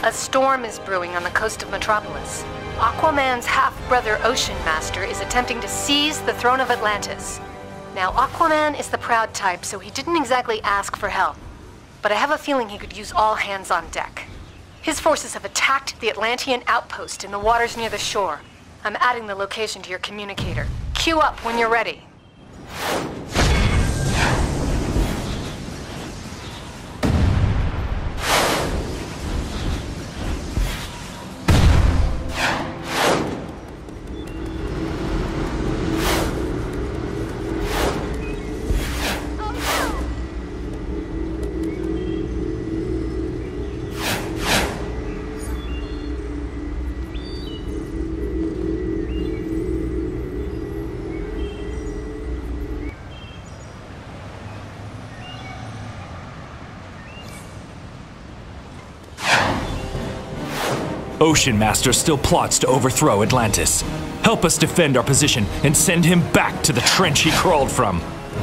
A storm is brewing on the coast of Metropolis. Aquaman's half-brother Ocean Master is attempting to seize the throne of Atlantis. Now, Aquaman is the proud type, so he didn't exactly ask for help. But I have a feeling he could use all hands on deck. His forces have attacked the Atlantean outpost in the waters near the shore. I'm adding the location to your communicator. Queue up when you're ready. Ocean Master still plots to overthrow Atlantis. Help us defend our position and send him back to the trench he crawled from.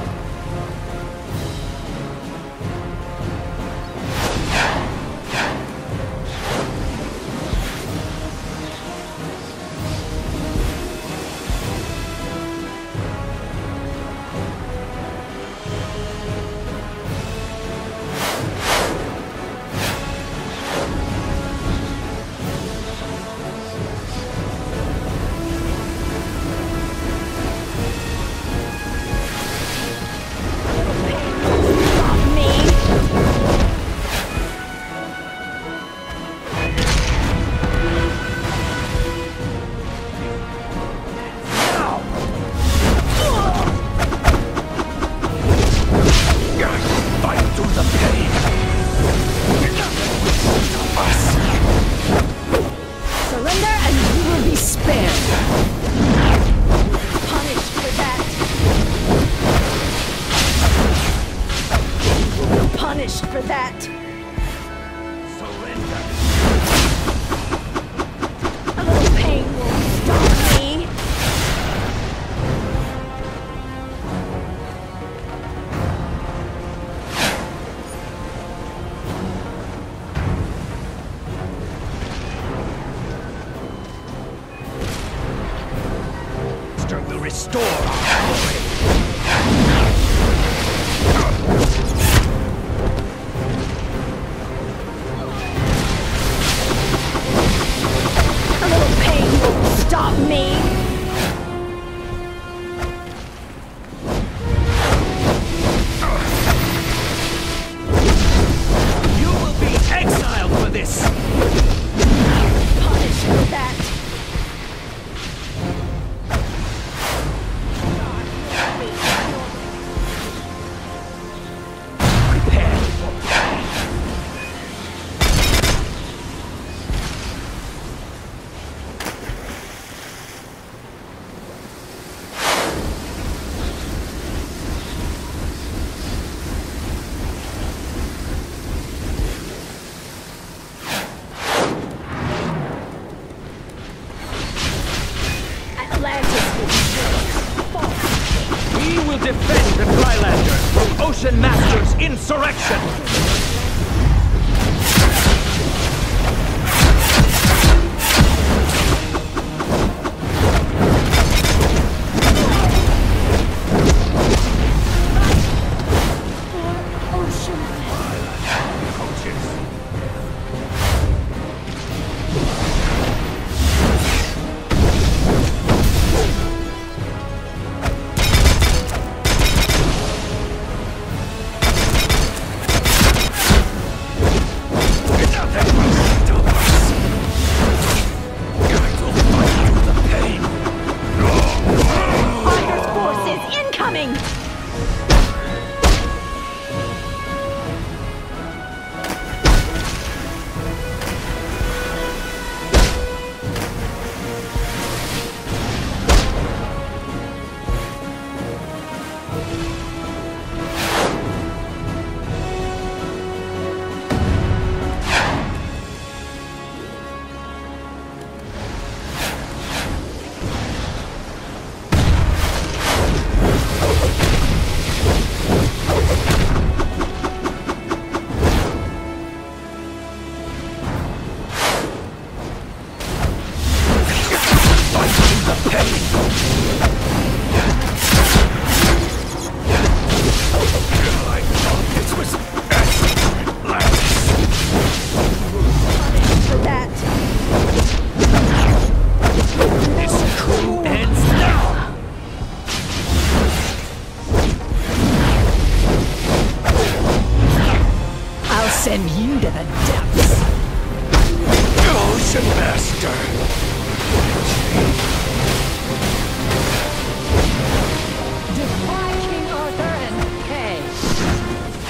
Restore our glory. A little pain won't stop me. You will be exiled for this. Punished for that. We will defend the Drylanders from Ocean Master's insurrection! For that. This coup ends now! I'll send you to the depths. Ocean Master! Defy King Arthur and pay.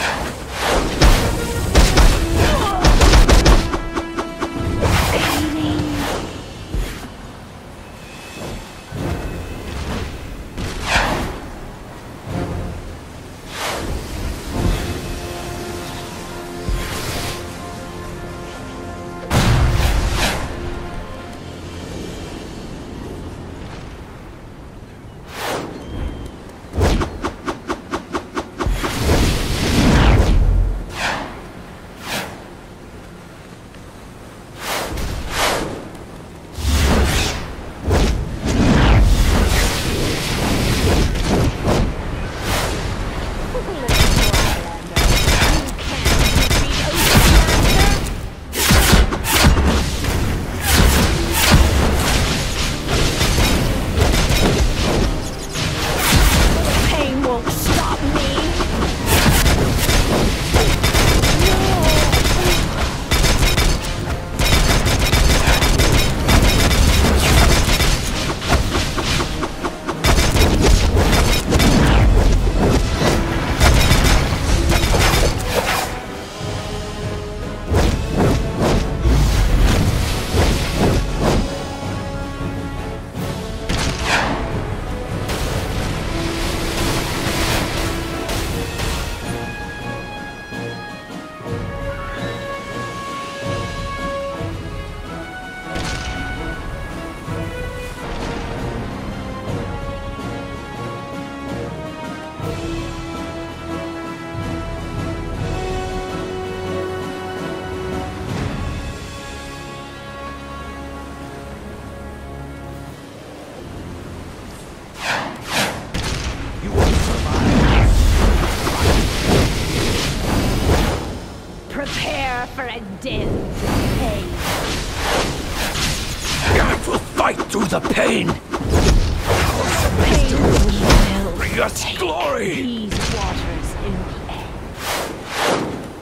Pain won't stop me. Prepare for a den to pay. I will fight through the pain! Pain will Bring us take glory! these waters in the end.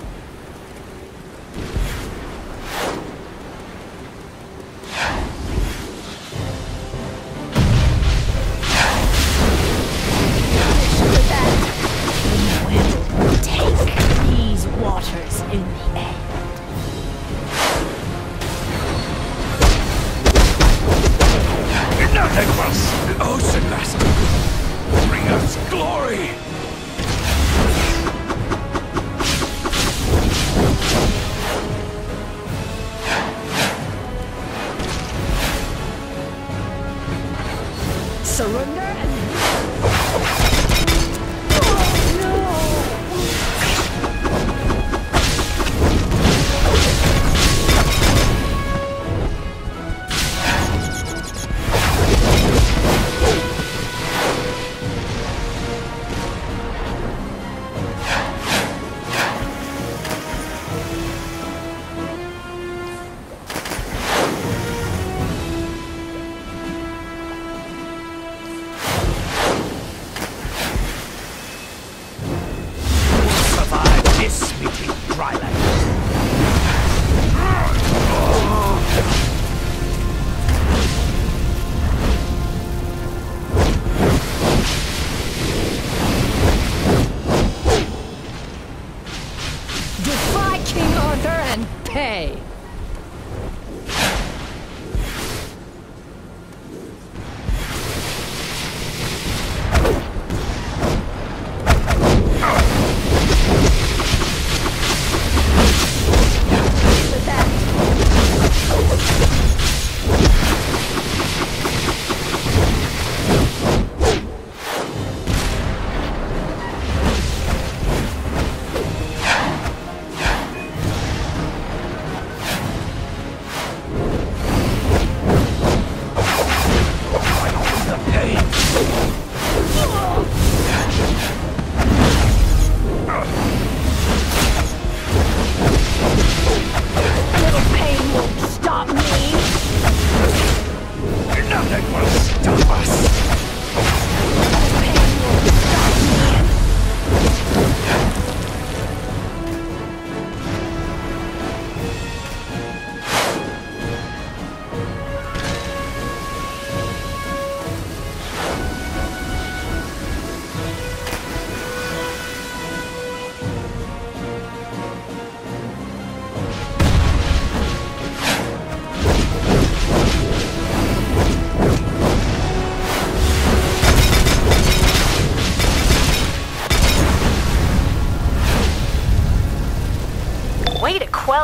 For that, we will take these waters in the end. Nothing but Ocean Master! Bring us glory! Surrender and... Oh, no!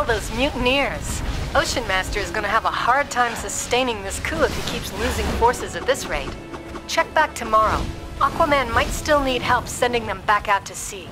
those mutineers. Ocean Master is gonna have a hard time sustaining this coup if he keeps losing forces at this rate. Check back tomorrow. Aquaman might still need help sending them back out to sea.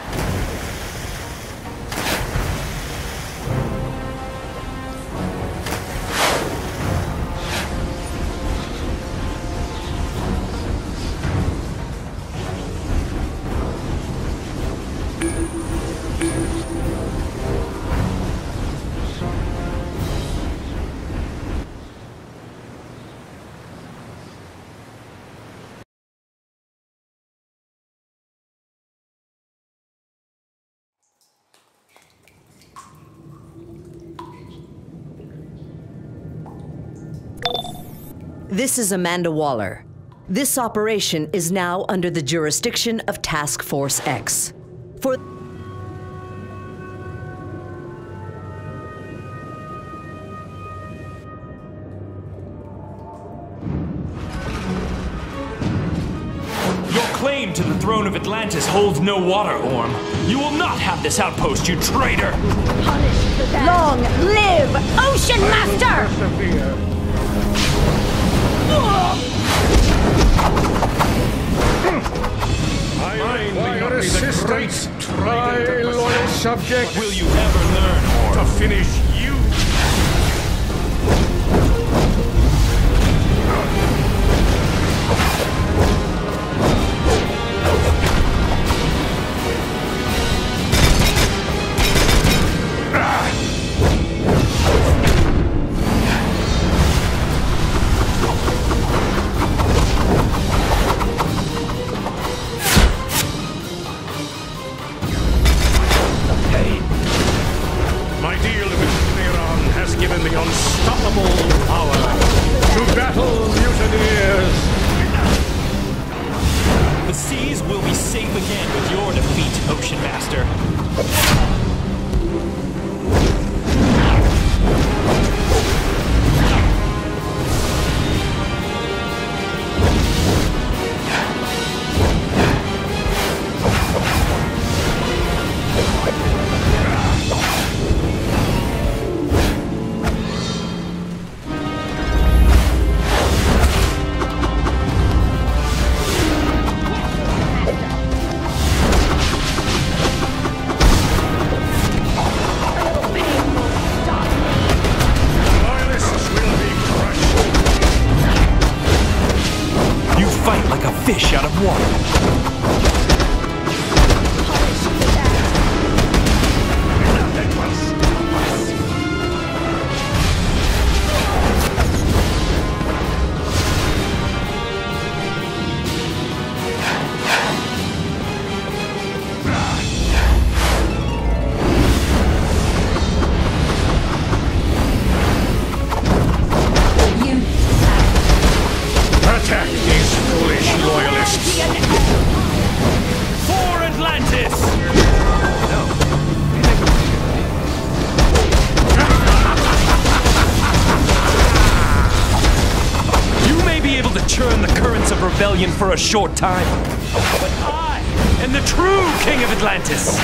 This is Amanda Waller. This operation is now under the jurisdiction of Task Force X. For Your claim to the throne of Atlantis holds no water, Orm. You will not have this outpost, you traitor! Punish the bad. Long live Ocean Master! Persevere. I require assistance, my loyal subject. Will you ever learn, Orm? To finish you. My deal with Theron has given me unstoppable power to battle mutineers. The seas will be safe again with your defeat, Ocean Master. Fish out of water. Attack these foolish loyalists. For Atlantis! You may be able to churn the currents of rebellion for a short time, but I am the true King of Atlantis!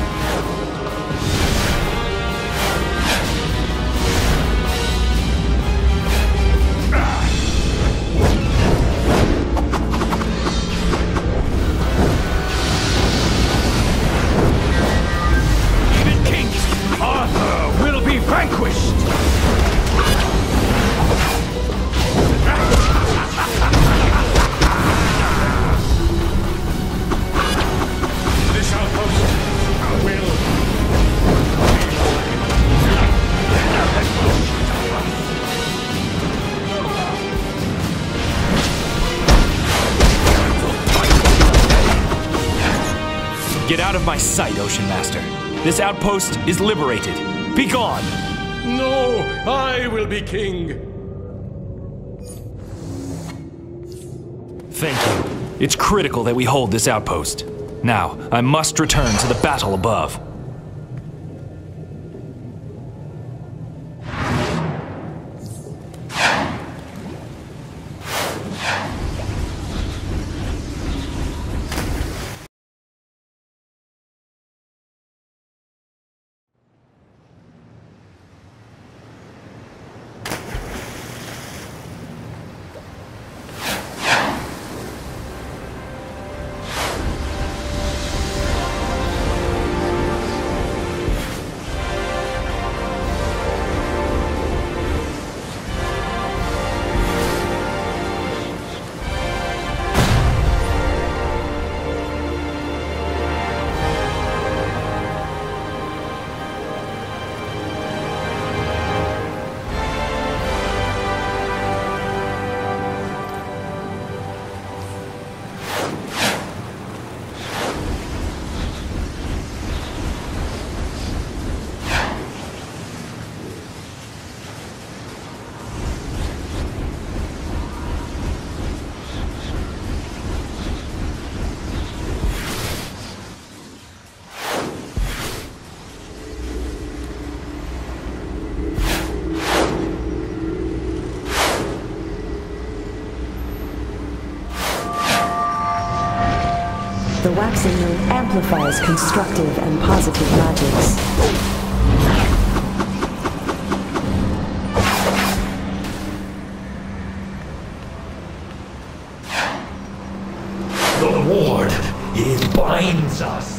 Vanquished! This outpost will Get out of my sight, Ocean Master. This outpost is liberated. Be gone! No, I will be king. Thank you. It's critical that we hold this outpost. Now, I must return to the battle above. The waxing moon amplifies constructive and positive magics. The ward, it binds us.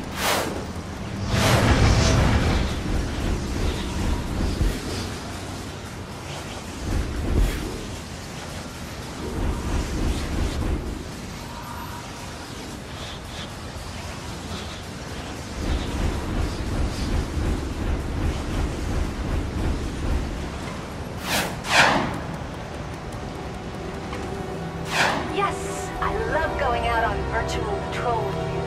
Yes, I love going out on virtual patrol with you.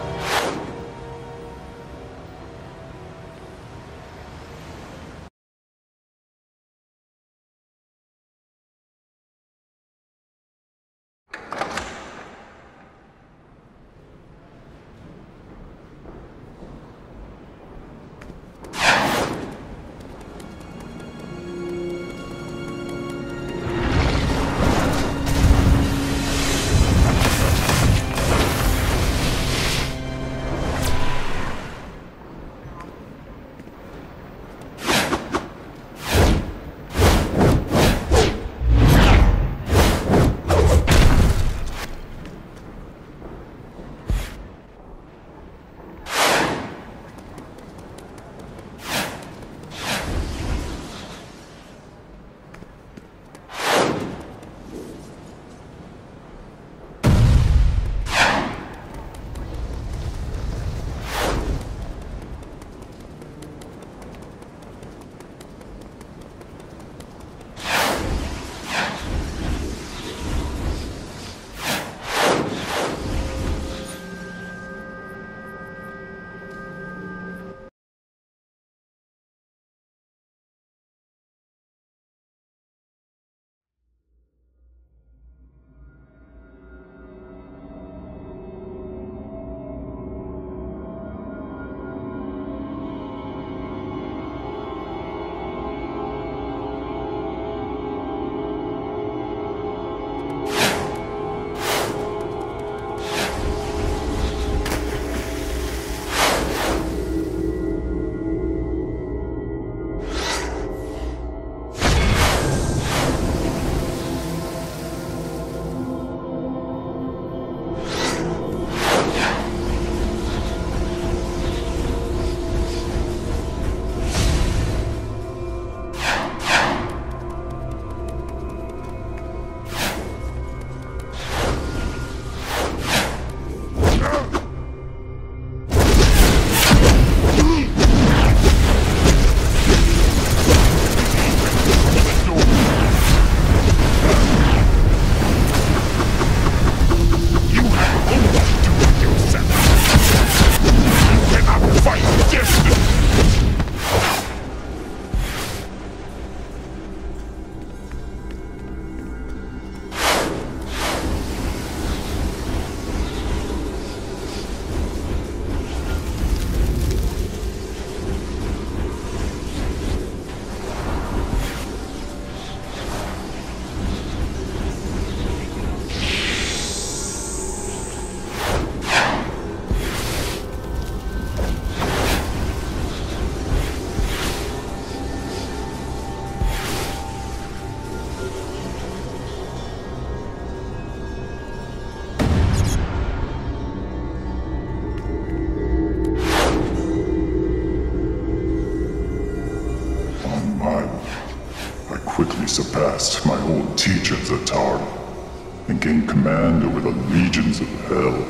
quickly surpassed my old teacher Zatari, and gained command over the legions of hell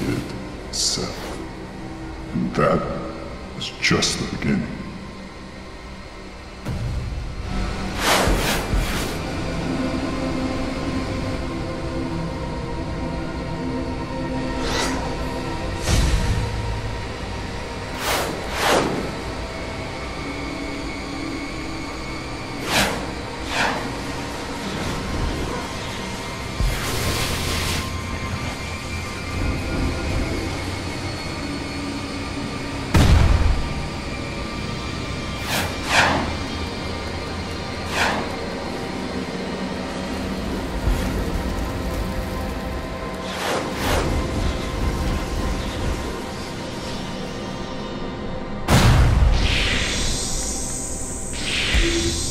itself. And that was just the beginning. Amen.